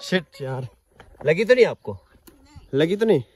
Shit यार, लगी तो नहीं आपको? लगी तो नहीं?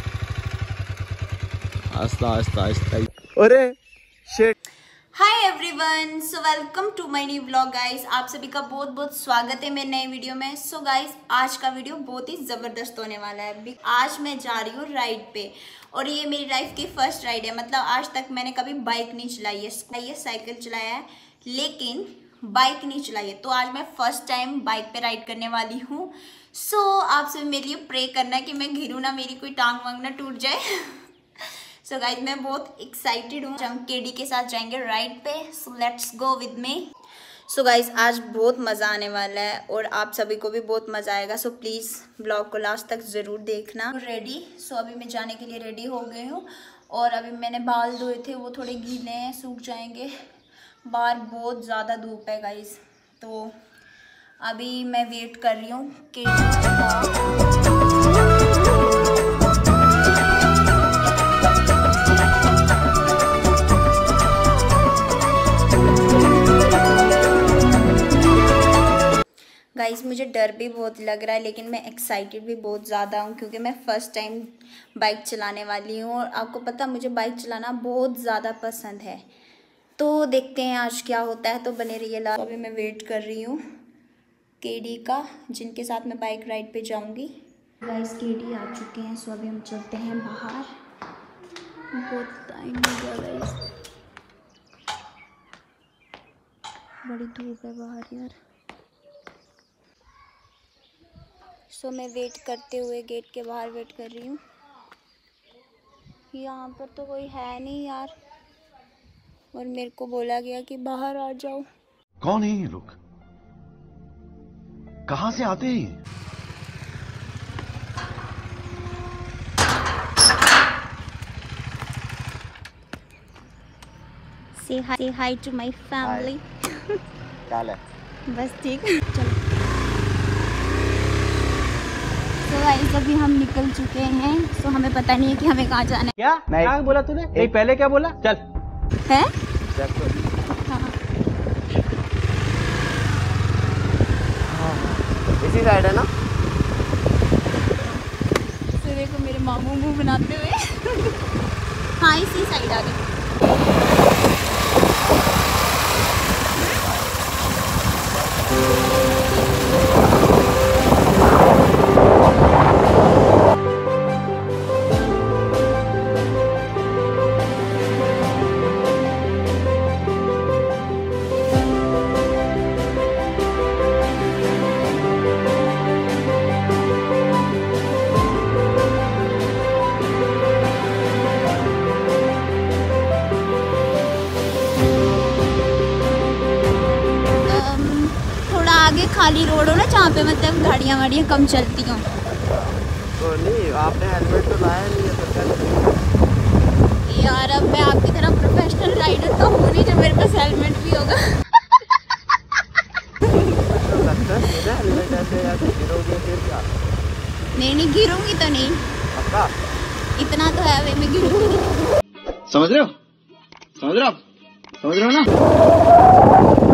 आस्ता आस्ता आस्ता। अरे shit. Hi everyone, so welcome to my new blog guys. आप सभी का बहुत बहुत स्वागत है मेरे नए वीडियो में। सो गाइस, आज का वीडियो बहुत ही ज़बरदस्त होने वाला है। आज मैं जा रही हूँ राइड पे और ये मेरी लाइफ की फर्स्ट राइड है। मतलब आज तक मैंने कभी बाइक नहीं चलाई है, साइकिल चलाया है लेकिन बाइक नहीं चलाई है। तो आज मैं फर्स्ट टाइम बाइक पे राइड करने वाली हूँ। सो आप सभी मेरे लिए प्रे करना है कि मैं गिरूँ ना, मेरी कोई टांग वांग ना टूट जाए। सो गाइज, मैं बहुत एक्साइटेड हूँ। हम केडी के साथ जाएंगे राइड पे। So let's go with me. So guys, आज बहुत मज़ा आने वाला है और आप सभी को भी बहुत मज़ा आएगा। सो प्लीज़ ब्लॉग को लास्ट तक ज़रूर देखना। रेडी। सो अभी मैं जाने के लिए रेडी हो गई हूँ और अभी मैंने बाल धोए थे, वो थोड़े गीले हैं, सूख जाएंगे। बाहर बहुत ज़्यादा धूप है गाइज, तो अभी मैं वेट कर रही हूँ केडी। गाइस, मुझे डर भी बहुत लग रहा है लेकिन मैं एक्साइटेड भी बहुत ज़्यादा हूँ क्योंकि मैं फ़र्स्ट टाइम बाइक चलाने वाली हूँ और आपको पता मुझे बाइक चलाना बहुत ज़्यादा पसंद है। तो देखते हैं आज क्या होता है, तो बने रहिए। अभी मैं वेट कर रही हूँ केडी का, जिनके साथ मैं बाइक राइड पे जाऊँगी। गाइस, केडी आ चुके हैं। सो अभी हम चलते हैं बाहर। बहुत टाइम हो गया गाइस, बड़ी धूप है बाहर यार। सो मैं वेट करते हुए गेट के बाहर वेट कर रही हूँ। यहाँ पर तो कोई है नहीं यार और मेरे को बोला गया कि बाहर आ जाओ। कौन है ये लोग? कहाँ से आते हैं? Say hi to my family. क्या है? बस ठीक। चलो। तो गाइस, अभी हम निकल चुके हैं। सो हमें पता नहीं है कि हमें कहाँ जाना है। क्या क्या बोला तूने? एक पहले क्या बोला? चल है? हाँ। इसी साइड है ना? तो देखो मेरे मामू मुंह बनाते हुए। हाँ, इसी साइड आ गए। आगे खाली रोड हो ना, जहाँ पे मतलब गाड़ियाँ वाड़ियाँ कम चलती हों। तो नहीं, आपने हेलमेट तो लाया नहीं है तो यार, अब मैं आपकी तरह प्रोफेशनल राइडर तो हूँ नहीं जो मेरे पास हेलमेट भी होगा। हेलमेट ऐसे गिरोगे फिर क्या? नहीं गिरूंगी तो नहीं, पक्का? इतना तो है वे, मैं गिरूंगी। समझ रहे हो ना?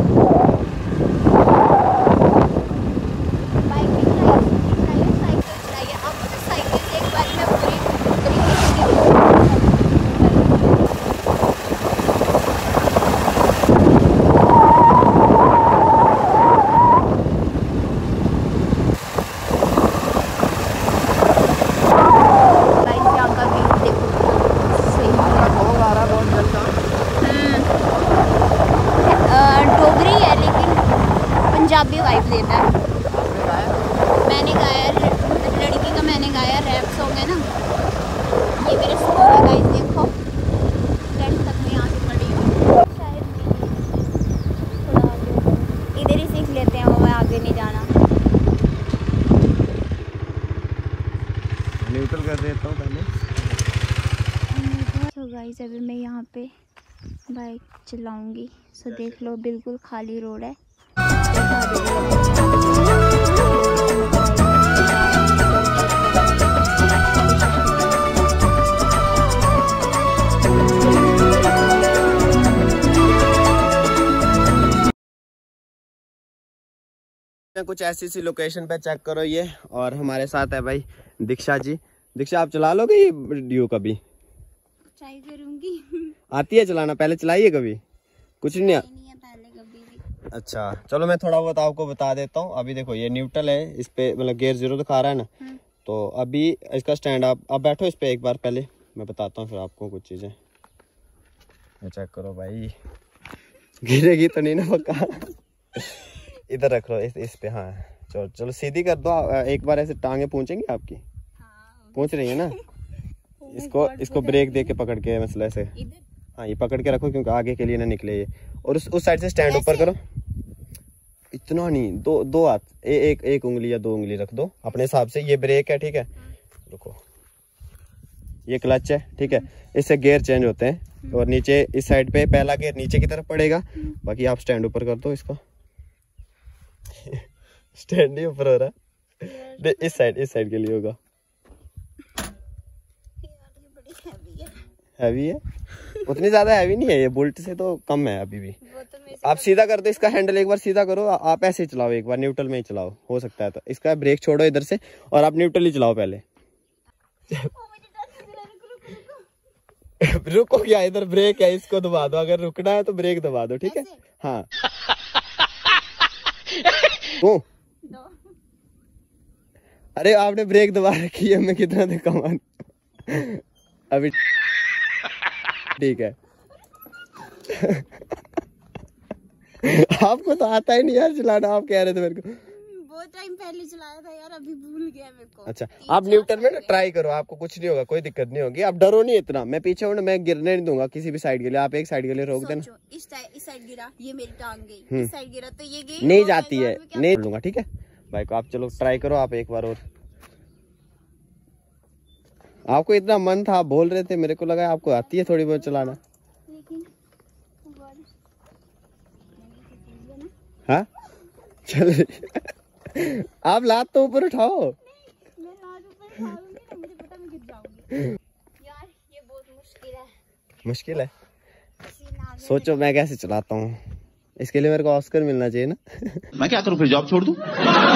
पंजाबी वाइब देता है। मैंने गाया, मतलब लड़की का मैंने गाया, रैप सॉन्ग है ना। ये मेरे स्कूल है गाइस, देखो 10th तक मैं यहाँ से पढ़ी हूँ। शायद थोड़ा आगे इधर ही सीख लेते हैं, वो आगे नहीं जाना। न्यूट्रल कर देता हूँ पहले। तो गाइस, अभी मैं यहाँ पे बाइक चलाऊँगी। सो देख लो, बिल्कुल खाली रोड है। कुछ ऐसी सी लोकेशन पे चेक करो ये। और हमारे साथ है भाई दीक्षा जी। दीक्षा आप चला लोगे ये ड्यूक कभी? ट्राई करूंगी। आती है चलाना? पहले चलाइए कभी? कुछ नहीं है पहले कभी भी। अच्छा चलो मैं थोड़ा बहुत आपको बता देता हूँ। अभी देखो ये न्यूट्रल है, इस पे मतलब गियर 0 दिखा रहा है ना। तो अभी इसका स्टैंड आप बैठो इस पे एक बार, पहले मैं बताता हूँ फिर आपको कुछ चीजें। चेक करो भाई, गिरेगी तो नहीं ना पक्का? इधर रख लो इस पे। हाँ चलो चलो सीधी कर दो एक बार, ऐसे टांगे पहुंचेंगी आपकी। पहुंच रही है ना? इसको ब्रेक दे के पकड़ के मतलब ऐसे। हाँ ये पकड़ के रखो क्योंकि आगे के लिए ना निकले ये। और उस साइड से स्टैंड ऊपर करो। इतना नहीं, दो हाथ, एक उंगली या 2 उंगली रख दो अपने हिसाब से। ये ब्रेक है, ठीक है? रुको, ये क्लच है, ठीक है? इससे गियर चेंज होते हैं। और नीचे इस साइड पे पहला गियर नीचे की तरफ पड़ेगा, बाकी आप स्टैंड ऊपर कर दो इसका। स्टैंड नहीं ऊपर हो रहा, इस साइड के लिए होगा। हैवी है? उतनी ज्यादा हैवी नहीं है ये, बुलेट से तो कम है अभी भी। आप सीधा कर दो इसका हैंडल, एक बार सीधा करो। आप ऐसे ही चलाओ, एक बार न्यूट्रल में ही चलाओ, हो सकता है तो। इसका ब्रेक छोड़ो इधर से और आप न्यूट्रल ही चलाओ पहले। रुको क्या, इधर ब्रेक है, इसको दबा दो। अगर रुकना है तो ब्रेक दबा दो, ठीक है? हाँ वो अरे आपने ब्रेक दबा रखी है, मैं कितना दिखाऊं अभी। ठीक है। आपको तो आता ही नहीं यार चलाना, आप कह रहे थे मेरे को। बहुत टाइम पहले चलाया था यार, अभी भूल गया मेरे को। अच्छा आप न्यूट्रल में ना ट्राई करो, आपको कुछ नहीं होगा, कोई दिक्कत नहीं होगी। आप डरो नहीं इतना, मैं पीछे हूँ ना, मैं गिरने नहीं दूंगा किसी भी साइड के लिए। आप एक साइड के लिए रोक देना। इस साइड गिरा, ये मेरी टांग गई। इस साइड गिरा तो ये गई। नहीं जाती है, नहीं लूंगा, ठीक है भाई को। आप चलो ट्राई करो आप एक बार और। आपको इतना मन था, आप बोल रहे थे, मेरे को लगा आपको आती है थोड़ी बहुत चलाना। हाँ चल आप लात तो ऊपर उठाओ। यार ये बहुत मुश्किल है। सोचो मैं कैसे चलाता हूँ, इसके लिए मेरे को ऑस्कर मिलना चाहिए ना। मैं क्या करूँ फिर, जॉब छोड़ दूँ?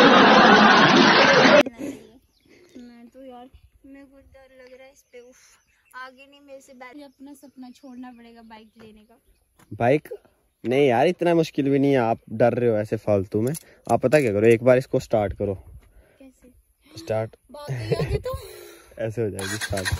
मैं तो यार मेरे को डर लग रहा है इस पे। आगे नहीं, मेरे से अपना सपना छोड़ना पड़ेगा बाइक लेने का। बाइक नहीं यार इतना मुश्किल भी नहीं है, आप डर रहे हो ऐसे फालतू में। आप पता क्या करो, एक बार इसको स्टार्ट करो। कैसे स्टार्ट? तो ऐसे हो जाएगी स्टार्ट।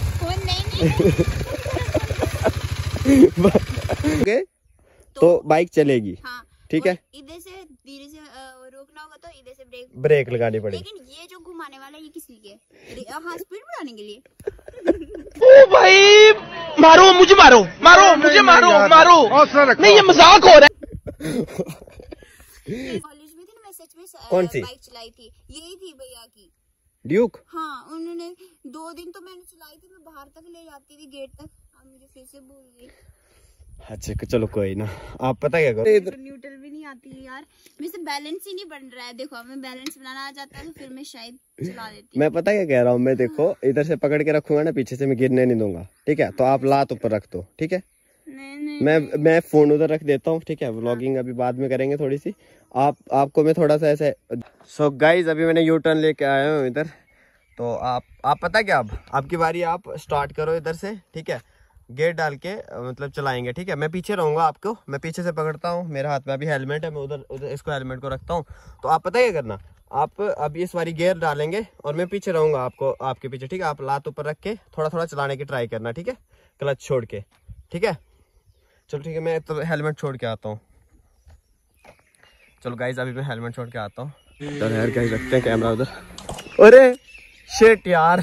नहीं तो बाइक चलेगी। हाँ, ठीक है? इधर से धीरे से रोकना होगा तो इधर से ब्रेक लगानी पड़ेगी। लेकिन ये जो घुमाने वाला ये किस लिए? हाँ स्पीड बढ़ाने के लिए। ओ भाई मारो मुझे, मारो मुझे, मारो नहीं ये मजाक हो रहा है। कॉलेज में थी ना, मैं सच में कौन सी बाइक चलाई थी? यही थी भैया की ड्यूक। हाँ उन्होंने 2 दिन तो मैंने चलाई थी, मैं बाहर तक ले जाती थी गेट तक। अब मुझे फिर से भूल गई। अच्छा चलो कोई ना, आप पता क्या करो, तो न्यूट्रल भी नहीं आती है यार, मेरे से बैलेंस ही नहीं बन रहा है। देखो मैं बैलेंस बनाना आ जाता है तो फिर मैं शायद चला देती। मैं पता क्या कह रहा हूँ, मैं देखो इधर से पकड़ के रखूंगा ना, पीछे से मैं गिरने नहीं दूंगा, ठीक है? तो आप लात ऊपर रख दो, ठीक है? मैं फोन उधर रख देता हूँ, ठीक है? व्लॉगिंग अभी बाद में करेंगे थोड़ी सी। आपको मैं थोड़ा सा ऐसे। सो गाइज अभी मैंने यू टर्न लेके आया हूँ इधर। तो आप पता क्या, अब आपकी बारी, आप स्टार्ट करो इधर से, ठीक है? गेट डाल के मतलब चलाएंगे, ठीक है? मैं पीछे रहूंगा, आपको मैं पीछे से पकड़ता हूँ। मेरे हाथ में अभी हेलमेट है, मैं उधर इसको हेलमेट को रखता हूँ। तो आप पता क्या करना, आप अभी इस बारी गियर डालेंगे और मैं पीछे रहूंगा आपके पीछे, ठीक है? आप लात ऊपर रख के थोड़ा थोड़ा चलाने की ट्राई करना, ठीक है? क्लच छोड़ के, ठीक है? चलो ठीक है, मैं तो हेलमेट छोड़ के आता हूँ। चलो गाइज अभी मैं हेलमेट छोड़ के आता हूँ। चलो यार गाइज रखते हैं कैमरा उधर। अरे शिट यार,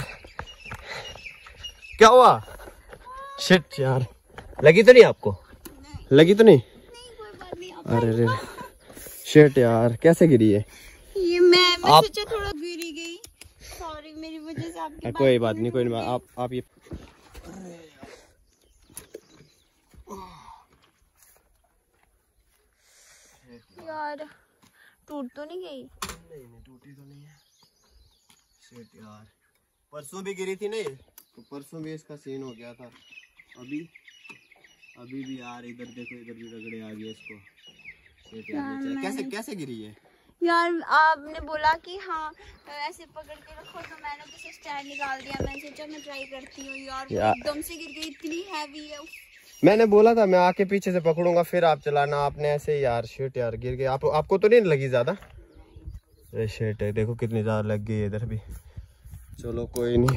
क्या हुआ? शिट यार, लगी तो नहीं आपको? लगी तो नहीं? अरे रे शिट यार, कैसे गिरी है ये? मैं सोचा थोड़ा गिरी गई, सॉरी मेरी वजह से आपकी। कोई बात नहीं, कोई नहीं। आप ये यार टूट तो नहीं गई? नहीं टूटी तो नहीं है। शिट यार, परसों भी गिरी थी नहीं, तो परसों भी इसका सीन हो गया था। अभी भी यार इधर देखो, इधर भी रगड़े आ गए इसको। शिट यार, कैसे गिरी है? यार आपने बोला कि हाँ ऐसे पकड़ के रखो, तो मैंने किसी स्टैंड निकाल दिया। मैंने सोचा मैं ट्राई करती हूँ यार, एकदम से गिर गई, इतनी हैवी है। मैंने बोला था मैं आके पीछे से पकड़ूंगा फिर आप चलाना, आपने ऐसे यार शिट यार गिर गए। आपको तो नहीं लगी ज्यादा? अरे शिट है, देखो कितनी ज्यादा लग गई इधर भी। चलो कोई नहीं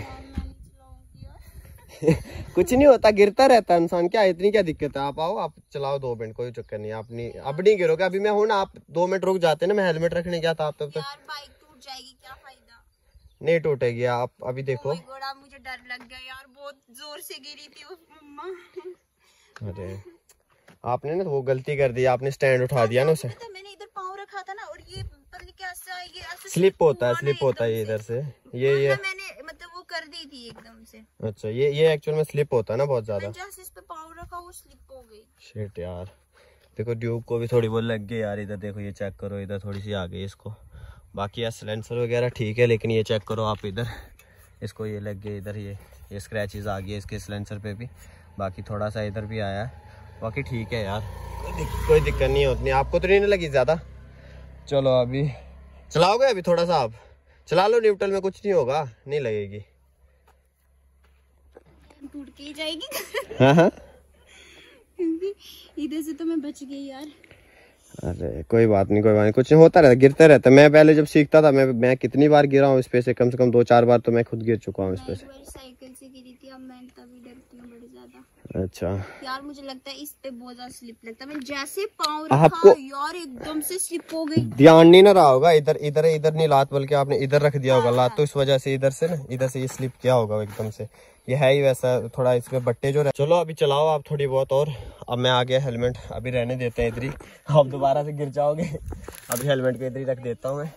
कुछ नहीं होता, गिरता रहता है इंसान, क्या इतनी क्या दिक्कत है। आप आओ, आप चलाओ 2 मिनट, कोई चक्कर नहीं। आप नहीं, अब नहीं गिरोगे। अभी मैं हूं ना, आप 2 मिनट रुक जाते ना, मैं हेलमेट रखने गया था आप तब तक। यार बाइक टूट जाएगी, क्या फायदा। नहीं टूटेगी, आप अभी देखो। मुझे डर लग गया यार, बहुत जोर से गिरी थी वो मम्मा। अरे आपने ना वो गलती कर दी, आपने स्टैंड उठा दिया ना उसे। मैंने इधर पाँव रखा था ना, और ये पता नहीं कैसा ये स्लिप होता है ये इधर से, ये मैंने मतलब वो कर दी थी एकदम से। अच्छा, ये एक्चुअल में स्लिप होता है ना बहुत ज्यादा। जैसे इस पे पाँव रखा वो स्लिप हो गई। शिट यार, देखो ड्यूब को भी थोड़ी बहुत लग गई यार। इधर देखो, ये चेक करो, इधर थोड़ी सी आ गई इसको। बाकी यार सिलेंसर वगैरह ठीक है, लेकिन ये चेक करो आप इधर, इसको ये लग गई इधर, ये स्क्रैचेस आ गई है इसके सिलेंसर पे भी। बाकी थोड़ा सा इधर भी आया है, बाकी ठीक है यार, कोई दिक्कत नहीं होती। आपको तो नहीं लगी ज्यादा? चलो अभी चलाओगे, अभी थोड़ा सा आप चला लो, न्यूट्रल में कुछ नहीं होगा, नहीं लगेगी। टूट के ही जाएगी। हाँ इधर से तो मैं बच गई यार। अरे कोई बात नहीं, कुछ नहीं होता रहता, गिरते रहता। मैं पहले जब सीखता था, मैं कितनी बार गिरा हूँ इस पे से कम 2-4 बार तो मैं खुद गिर चुका हूँ इस पे से। साइकिल से गिरी थी, अब मैं तभी डरती हूँ बड़ी ज्यादा। अच्छा यार मुझे लगता है इस पे बहुत ज्यादा स्लिप लगता है। मैं जैसे पाँव रखा यार एकदम से स्लिप हो गई। ध्यान नहीं ना रहा होगा, इधर नहीं लात, बल्कि आपने इधर रख दिया होगा लात, तो इस वजह से इधर से ये स्लिप किया होगा एकदम से। ये है ही वैसा, थोड़ा इसमें बट्टे जो रहे। चलो अभी चलाओ आप थोड़ी बहुत और। अब मैं आ गया, हेलमेट अभी रहने देते हैं इधर ही, आप दोबारा से गिर जाओगे। अभी हेलमेट को इधर ही रख देता हूँ मैं।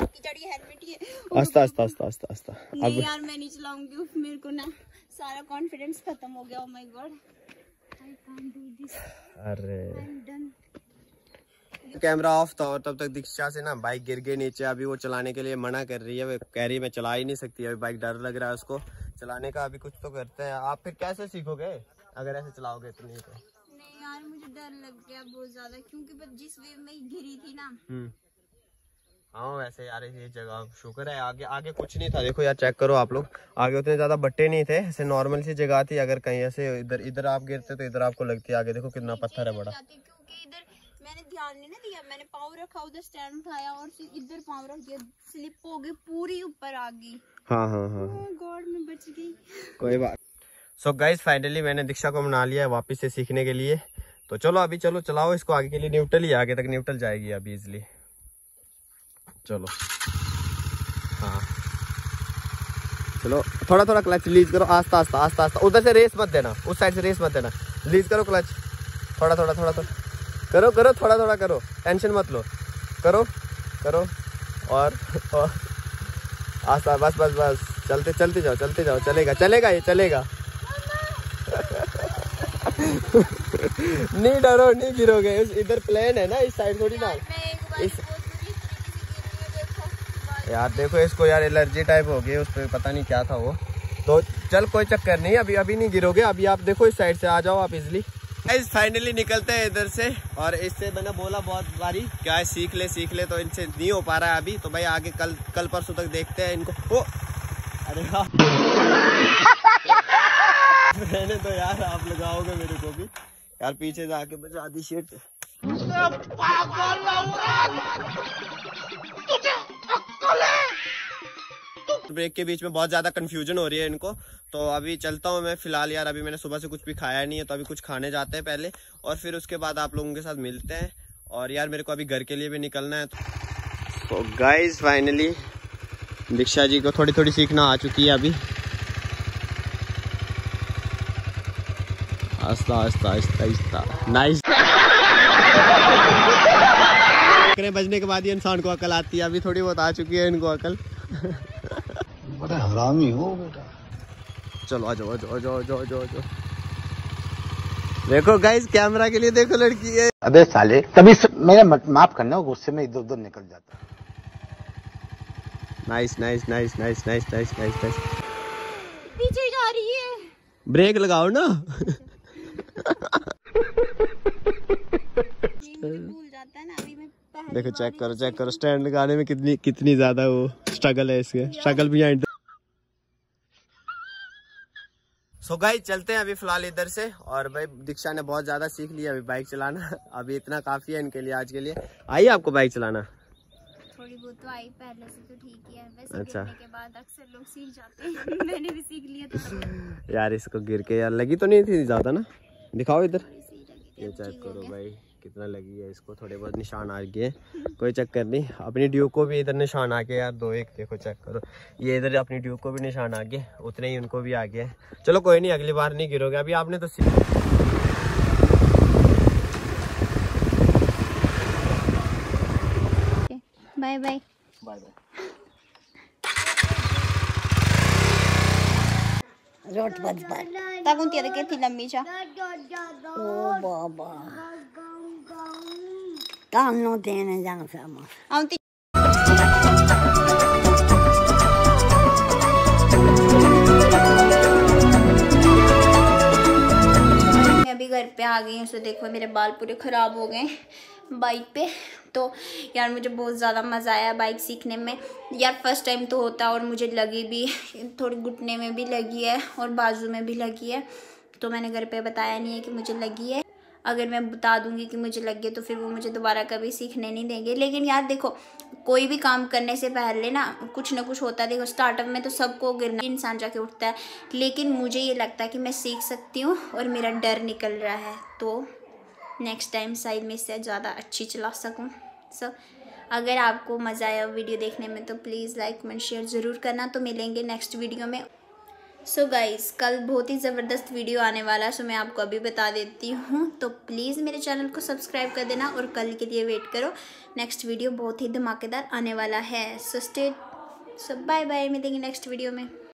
आस्ता आस्ता आस्ता आस्ता आस्ता। अब यार मैं नहीं चलाऊंगी, मेरे को ना सारा कॉन्फिडेंस खत्म हो गया। Oh my god, I can't do this. अरे कैमरा ऑफ था और तब तक दीक्षा से ना बाइक गिर गई नीचे। अभी वो चलाने के लिए मना कर रही है, वो कह रही है मैं चला ही नहीं सकती अभी, बाइक डर लग रहा है उसको चलाने का। अभी कुछ तो करते हैं। आप फिर कैसे सीखोगे अगर ऐसे चलाओगे तो? नहीं यार मुझे डर लग गया बहुत ज्यादा, क्योंकि जिस वे में गिरी थी ना। हाँ वैसे यार ये जगह शुक्र है, आगे कुछ नहीं था। देखो यार चेक करो आप लोग, आगे उतने ज्यादा बट्टे नहीं थे, ऐसे नॉर्मल सी जगह थी। अगर कहीं ऐसे इधर आप गिरते तो इधर आपको लगती। आगे देखो कितना पत्थर है बड़ा। क्योंकि इधर मैंने ध्यान नहीं दिया, मैंने पाँव रखा, उधर स्टैंड उठाया और इधर पाँव रख दिया, स्लिप हो गई, पूरी ऊपर आ गई। हाँ गॉड मैं बच गई। कोई बात। सो गाइस फाइनली मैंने दीक्षा को मना लिया है वापस से सीखने के लिए। तो चलो अभी चलाओ इसको आगे के लिए। न्यूट्रल ही, आगे तक न्यूट्रल जाएगी अभी इजिली। चलो हाँ चलो, थोड़ा क्लच रिलीज करो, आस्ता आस्ता। उधर से रेस मत देना, उस साइड से रेस मत देना। रिलीज करो क्लच, थोड़ा करो, थोड़ा करो, टेंशन मत लो, करो और आस्ता, बस चलते जाओ, चलेगा ये चलेगा। नहीं डरो, नहीं गिरोगे। इधर प्लेन है ना, इस साइड थोड़ी ना। यार देखो इसको यार एलर्जी टाइप हो गई उस पर, पता नहीं क्या था वो। तो चल कोई चक्कर नहीं, अभी नहीं गिरोगे। अभी आप देखो इस साइड से आ जाओ आप इजिली। फाइनली निकलते हैं इधर से। और इससे मैंने बोला बहुत बारी क्या है, सीख ले, तो इनसे नहीं हो पा रहा है अभी। तो भाई आगे कल परसों तक देखते हैं इनको। ओ अरे हाँ मैंने तो यार आप लगाओगे मेरे को भी यार, पीछे से आके बजा दी शिट। ब्रेक के बीच में बहुत ज्यादा कंफ्यूजन हो रही है इनको। तो अभी चलता हूँ मैं फिलहाल यार, अभी मैंने सुबह से कुछ भी खाया नहीं है, तो अभी कुछ खाने जाते हैं पहले, और फिर उसके बाद आप लोगों के साथ मिलते हैं। और यार मेरे को अभी घर के लिए भी निकलना है। तो गाइस फाइनली दीक्षा जी को थोड़ी सीखना आ चुकी है अभी। आस्ता नाइस। बजने के बाद ही इंसान को अकल आती है, अभी थोड़ी बहुत आ चुकी है इनको अकल। बड़ा हरामी हो बेटा। चलो आ जाओ। देखो गाइस कैमरा के लिए देखो लड़की है। अबे साले तभी मेरा माफ करना, गुस्से में इधर उधर निकल जाता। नाइस। पीछे जा रही है, ब्रेक लगाओ ना। भूल जाता है ना। अभी मैं देखो चेक करो स्टैंड लगाने में कितनी ज्यादा वो स्ट्रगल है, इसके स्ट्रगल बिहाइंड। सो गाइस चलते हैं अभी फिलहाल इधर से। और भाई दीक्षा ने बहुत ज्यादा सीख लिया अभी बाइक चलाना, अभी इतना काफी है इनके लिए आज के लिए। आई आपको बाइक चलाना? थोड़ी बहुत तो आई, पहले से तो ठीक ही है। वैसे अच्छा। गिरने के बाद अक्सर लोग सीख जाते हैं। मैंने भी सीख लिया था। यार इसको गिर के यार लगी तो नहीं थी ज्यादा ना? दिखाओ इधर, ये चेक करो भाई कितना लगी है इसको, थोड़े बहुत निशान आ गए, कोई चक्कर नहीं। अपनी ड्यूक को भी इधर निशान आ गए यार, 2-1 देखो चेक करो, ये इधर अपनी ड्यूक को भी निशान आ गए, उतने ही उनको भी आ गए। चलो कोई नहीं, अगली बार नहीं गिरोगे, अभी आपने तो बाय बाय। रोट बज पर ताकून ती कितनी लंबी चा ओ बाबा काम नो देने जान sama आउं ती मैं अभी घर पे आ गई हूँ। सो देखो मेरे बाल पूरे ख़राब हो गए बाइक पे। तो यार मुझे बहुत ज़्यादा मज़ा आया बाइक सीखने में यार, फर्स्ट टाइम तो होता है और मुझे लगी भी, थोड़ी घुटने में भी लगी है और बाजू में भी लगी है। तो मैंने घर पे बताया नहीं है कि मुझे लगी है, अगर मैं बता दूंगी कि मुझे लगी है तो फिर वो मुझे दोबारा कभी सीखने नहीं देंगे। लेकिन यार देखो कोई भी काम करने से पहले ना कुछ होता है। देखो स्टार्टअप में तो सबको गिरना इंसान जाके उठता है, लेकिन मुझे ये लगता है कि मैं सीख सकती हूँ और मेरा डर निकल रहा है। तो नेक्स्ट टाइम शायद मैं इससे ज़्यादा अच्छी चला सकूँ। सो अगर आपको मज़ा आया वीडियो देखने में तो प्लीज़ लाइक कमेंट शेयर ज़रूर करना। तो मिलेंगे नेक्स्ट वीडियो में। सो गाइज़ कल बहुत ही ज़बरदस्त वीडियो आने वाला है, सो मैं आपको अभी बता देती हूँ। तो प्लीज़ मेरे चैनल को सब्सक्राइब कर देना और कल के लिए वेट करो, नेक्स्ट वीडियो बहुत ही धमाकेदार आने वाला है। सो बाय बाय, मिलेंगे नेक्स्ट वीडियो में।